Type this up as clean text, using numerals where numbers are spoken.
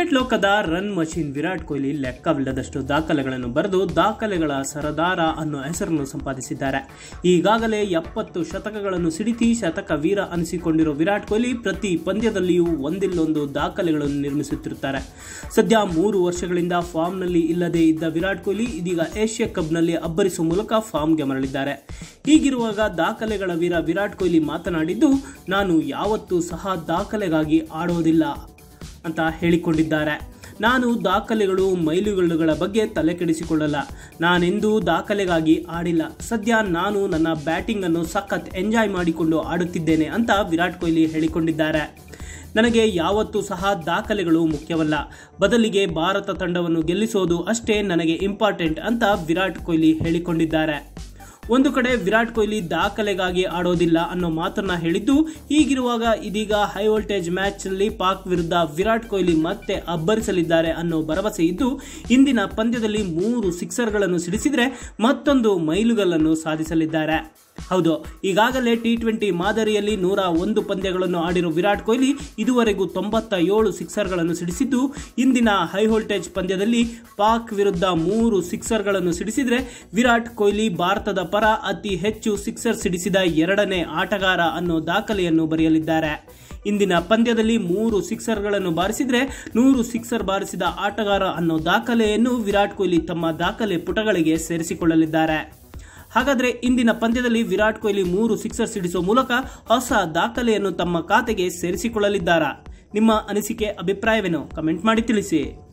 Cricket ಲೋಕದ run machine Virat Kohli ಲೆಕ್ಕವಿಲ್ಲದಷ್ಟು ದಾಖಲೆಗಳನ್ನು ಬರೆದು ದಾಖಲೆಗಳ ಸರದಾರ ಅನ್ನೋ ಹೆಸರನ್ನು ಸಂಪಾದಿಸಿದ್ದಾರೆ. ಈಗಾಗಲೇ 70 ಶತಕಗಳನ್ನು ಸಿಡಿಸಿ ಶತಕ ವೀರ ಅನಿಸಿಕೊಂಡಿರೋ ವಿರಾಟ್ ಕೊಹ್ಲಿ ಪ್ರತಿ ಪಂದ್ಯದಲ್ಲಿಯೂ ಒಂದಿಲ್ಲೊಂದು ದಾಖಲೆಗಳನ್ನು ನಿರ್ಮಿಸುತ್ತಿರುತ್ತಾರೆ. ಸದ್ಯ 3 ವರ್ಷಗಳಿಂದ ಫಾರ್ಮ್ನಲ್ಲಿ ಇಲ್ಲದೇ ಇದ್ದ ವಿರಾಟ್ ಕೊಹ್ಲಿ ಇದೀಗ ಏಷ್ಯಾ ಕಪ್ನಲ್ಲಿ ಅಬ್ಬರಿಸುವ ಮೂಲಕ ಫಾರ್ಮ್ಗೆ ಮರಳಿದ್ದಾರೆ. ಹೀಗಿರುವಾಗ ದಾಖಲೆಗಳ ವೀರ ವಿರಾಟ್ ಕೊಹ್ಲಿ ಮಾತನಾಡಿದ್ದು, ನಾನು ಯಾವತ್ತೂ ಸಹ ದಾಖಲೆಗಾಗಿ ಆಡೋದಿಲ್ಲ ಅಂತ ಹೇಳಿಕೊಂಡಿದ್ದಾರೆ. ನಾನು ದಾಖಲೆಗಳು ಮೈಲುಗಲ್ಲುಗಳ ಬಗ್ಗೆ ತಲೆ ಕೆಡಿಸಿಕೊಳ್ಳಲ್ಲ. ನಾನೆಂದೂ ದಾಖಲೆಗಾಗಿ ಆಡಿಲ್ಲ. ಸದ್ಯ ನಾನು ನನ್ನ ಬ್ಯಾಟಿಂಗ್ ಅನ್ನು ಸಖತ್ ಎಂಜಾಯ್ ಮಾಡಿಕೊಂಡು ಆಡುತ್ತಿದ್ದೇನೆ ಅಂತ ವಿರಾಟ್ ಕೊಹ್ಲಿ ಹೇಳಿಕೊಂಡಿದ್ದಾರೆ. ನನಗೆ ಯಾವತ್ತೂ ಸಹ ದಾಖಲೆಗಳು ಮುಖ್ಯವಲ್ಲ, ಬದಲಿಗೆ ಭಾರತ ತಂಡವನ್ನು ಗೆಲ್ಲಿಸೋದು ಅಷ್ಟೇ ನನಗೆ ಇಂಪಾರ್ಟೆಂಟ್ ಅಂತ ವಿರಾಟ್ ಕೊಹ್ಲಿ ಹೇಳಿಕೊಂಡಿದ್ದಾರೆ. ಒಂದು ಕಡೆ ವಿರಾಟ್ ಕೊಹ್ಲಿ ದಾಖಲೆಗಾಗಿ ಆಡೋದಿಲ್ಲ ಅನ್ನೋ ಮಾತನ್ನ ಹೇಳಿದ್ದು, ಹೀಗಿರುವಾಗ ಇದೀಗ ಹೈ ವೋಲ್ಟೇಜ್ ಮ್ಯಾಚ್ ನಲ್ಲಿ ಪಾಕ್ ವಿರುದ್ಧ ವಿರಾಟ್ ಕೊಹ್ಲಿ ಮತ್ತೆ ಅಬ್ಬರಿಸಲಿದ್ದಾರೆ ಅನ್ನೋ ಭರವಸೆ ಇದ್ದು, ಇಂದಿನ ಪಂದ್ಯದಲ್ಲಿ 3 ಸಿಕ್ಸರ್ಗಳನ್ನು ಸಿಡಿಸಿದ್ರೆ ಮತ್ತೊಂದು ಮೈಲುಗಲ್ಲನ್ನು ಸಾಧಿಸಲಿದ್ದಾರೆ. ಹೌದು, ಈಗಾಗಲೇ T20 ಮಾದರಿಯಲ್ಲಿ 101 ಪಂದ್ಯಗಳನ್ನು ಆಡಿರೋ ವಿರಾಟ್ ಕೊಹ್ಲಿ ಇದುವರೆಗೂ 97 ಸಿಕ್ಸರ್ಗಳನ್ನು ಸಿಡಿಸಿದ್ದು, ಇಂದಿನ ಹೈ ವೋಲ್ಟೇಜ್ ಪಂದ್ಯದಲ್ಲಿ ಪಾಕ್ ವಿರುದ್ಧ 3 ಸಿಕ್ಸರ್ಗಳನ್ನು ಸಿಡಿಸಿದ್ರೆ ವಿರಾಟ್ ಕೊಹ್ಲಿ ಭಾರತದ ಪರ ಅತಿ ಹೆಚ್ಚು ಸಿಕ್ಸರ್ ಸಿಡಿಸಿದ 2ನೇ ಆಟಗಾರ ಅನ್ನೋ ದಾಖಲೆಯನ್ನು ಬರೆಯಲಿದ್ದಾರೆ. ಇಂದಿನ ಪಂದ್ಯದಲ್ಲಿ 3 ಸಿಕ್ಸರ್ಗಳನ್ನು ಬಾರಿಸಿದ್ರೆ 100 ಸಿಕ್ಸರ್ ಬಾರಿಸಿದ ಆಟಗಾರ ಅನ್ನೋ ದಾಖಲೆಯನ್ನು ವಿರಾಟ್ ಕೊಹ್ಲಿ ತಮ್ಮ ದಾಖಲೆ ಪುಟಗಳಿಗೆ ಸೇರಿಸಿಕೊಳ್ಳಲಿದ್ದಾರೆ. ಹಾಗಾದ್ರೆ ಇಂದಿನ ಪಂದ್ಯದಲ್ಲಿ ವಿರಾಟ್ ಕೊಹ್ಲಿ 3 ಸಿಕ್ಸರ್ ಸಿಡಿಸುವ ಮೂಲಕ ಹೊಸ ದಾಖಲೆಯನ್ನು ತಮ್ಮ ಖಾತೆಗೆ ಸೇರಿಸಿಕೊಳ್ಳಲಿದ್ದಾರಾ? ನಿಮ್ಮ ಅನಿಸಿಕೆ ಅಭಿಪ್ರಾಯವೇನು? ಕಮೆಂಟ್ ಮಾಡಿ ತಿಳಿಸಿ.